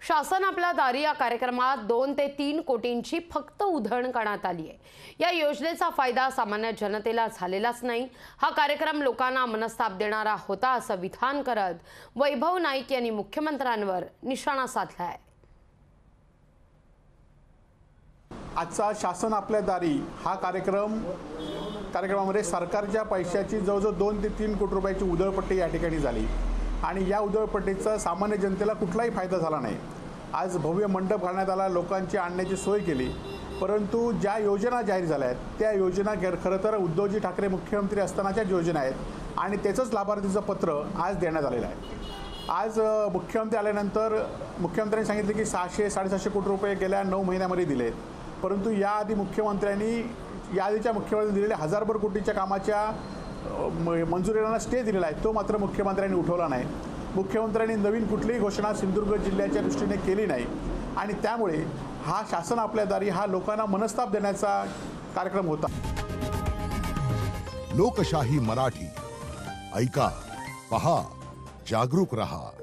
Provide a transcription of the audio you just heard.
शासन आपल्या दारी या कार्यक्रमात 2 ते 3 कोटींची फक्त उधळण करण्यात आली आहे। या योजनेचा फायदा सामान्य जनतेला झालेलाच नाही। हा कार्यक्रम लोकांना मनस्ताप देणारा होता असं विधान करत वैभव नाईक यांनी मुख्यमंत्र्यांवर निशाणा साधला आहे। आजचा शासन आपल्या दारी हा कार्यक्रमामध्ये सरकारच्या पैशाची जवळजवळ 2 ते 3 कोटी रुपयाची उधळपट्टी या ठिकाणी झाली आणि या उधळपट्टीचा सामान्य जनतेला कुठलाही फायदा झाला नाही। आज भव्य मंडप घालण्यात आला, लोकांची आणण्याची सोय केली, परंतु ज्या योजना जाहीर झाल्या आहेत त्या योजना खरं तर उद्धवजी ठाकरे मुख्यमंत्री असतानाच्या योजना आहेत आणि त्याचंच लाभार्थीचं पत्र आज देण्यात आलेलं आहे। आज मुख्यमंत्री आल्यानंतर मुख्यमंत्र्यांनी सांगितले की 600-750 कोटी रुपये गेल्या 9 महिन्यामध्ये दिलेत, परंतु याआधी याआधीच्या मुख्यमंत्र्यांनी दिलेल्या हजारभर कोटीच्या कामाच्या मंजुरीला स्टे दिलेला आहे, तो मात्र मुख्यमंत्र्यांनी उठवला नाही। मुख्यमंत्र्यांनी नवीन कुठलीही घोषणा सिंधुदुर्ग जिल्ह्याच्या दृष्टीने केली नाही आणि त्यामुळे हा शासन आपल्या दारी हा लोकांना मनस्ताप देण्याचा कार्यक्रम होता। लोकशाही मराठी ऐका, पहा, जागरूक रहा।